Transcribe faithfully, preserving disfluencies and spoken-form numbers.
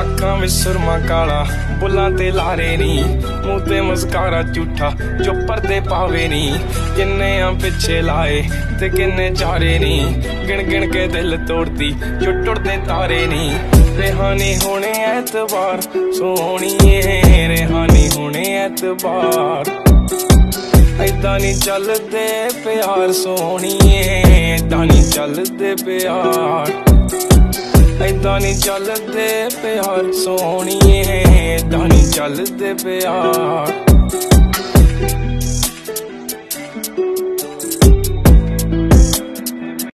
अखां विच सुरमा काला बुल्लां ते लारे नी, मूंह ते मस्कारा झूठा जो पर्दे पावे नी। किन्ने आ पिछे लाए ते किन्ने चारे नी, गिण गिण के दिल तोड़दी जो टुटदे तारे नी। रेहानी होने ऐतबार सोहणीए, रेहानी होने ऐतबार। ऐदां नी चलदे प्यार सोहणीए, ऐदां नी चलदे प्यार। ऐदां नी चलदे प्यार सोहणीए, ऐदां नी चलदे प्यार।